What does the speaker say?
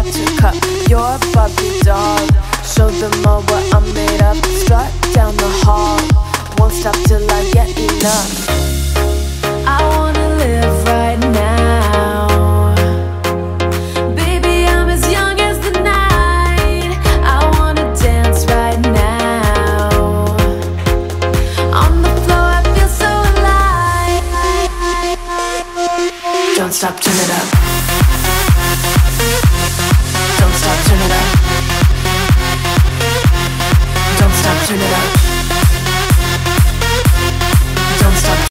to cut your Barbie doll. Show them all what I'm made of. Strut down the hall, won't stop till I get enough. I wanna live right now. Baby, I'm as young as the night. I wanna dance right now. On the floor, I feel so alive. Don't stop, turn it up. Don't stop, turn it up. Don't stop, turn it up.